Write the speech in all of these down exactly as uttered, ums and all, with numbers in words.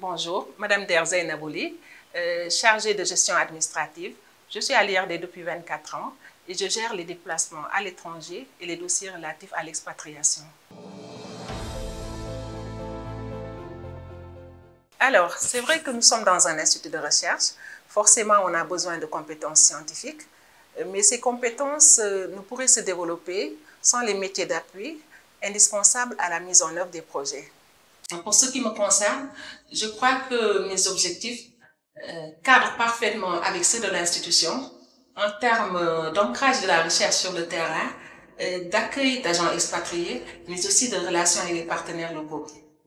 Bonjour, Madame Der Zeinabouli, euh, chargée de gestion administrative. Je suis à l'I R D depuis vingt-quatre ans et je gère les déplacements à l'étranger et les dossiers relatifs à l'expatriation. Alors, c'est vrai que nous sommes dans un institut de recherche. Forcément, on a besoin de compétences scientifiques, mais ces compétences ne pourraient se développer sans les métiers d'appui indispensables à la mise en œuvre des projets. Pour ce qui me concerne, je crois que mes objectifs euh, cadrent parfaitement avec ceux de l'institution en termes d'ancrage de la recherche sur le terrain, euh, d'accueil d'agents expatriés, mais aussi de relations avec les partenaires locaux.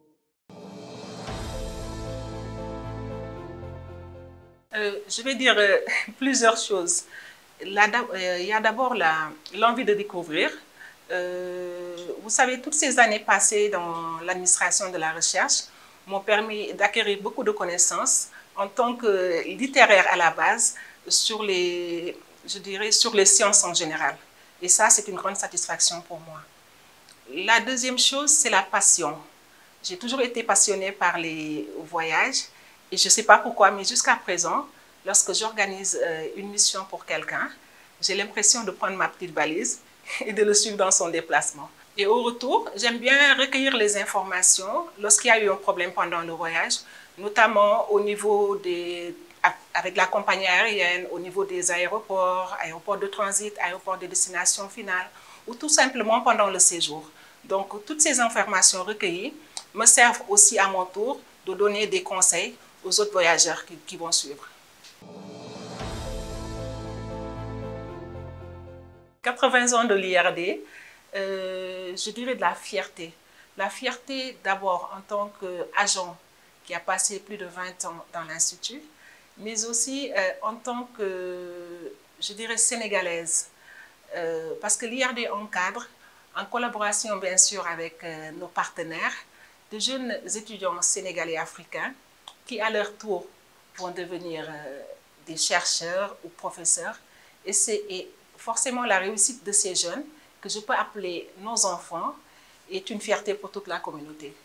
Euh, je vais dire euh, plusieurs choses. Là, euh, il y a d'abord l'envie de découvrir. Euh, vous savez, toutes ces années passées dans l'administration de la recherche m'ont permis d'acquérir beaucoup de connaissances en tant que littéraire à la base sur les, je dirais, sur les sciences en général. Et ça, c'est une grande satisfaction pour moi. La deuxième chose, c'est la passion. J'ai toujours été passionnée par les voyages et je ne sais pas pourquoi, mais jusqu'à présent, lorsque j'organise une mission pour quelqu'un, j'ai l'impression de prendre ma petite valise et de le suivre dans son déplacement. Et au retour, j'aime bien recueillir les informations lorsqu'il y a eu un problème pendant le voyage, notamment au niveau des, avec la compagnie aérienne, au niveau des aéroports, aéroports de transit, aéroports de destination finale, ou tout simplement pendant le séjour. Donc, toutes ces informations recueillies me servent aussi à mon tour de donner des conseils aux autres voyageurs qui, qui vont suivre. quatre-vingts ans de l'I R D, euh, je dirais de la fierté. La fierté d'abord en tant qu'agent qui a passé plus de vingt ans dans l'Institut, mais aussi euh, en tant que, je dirais, sénégalaise. Euh, parce que l'I R D encadre, en collaboration bien sûr avec euh, nos partenaires, de jeunes étudiants sénégalais africains qui à leur tour vont devenir euh, des chercheurs ou professeurs. Et c'est forcément la réussite de ces jeunes, que je peux appeler nos enfants, est une fierté pour toute la communauté.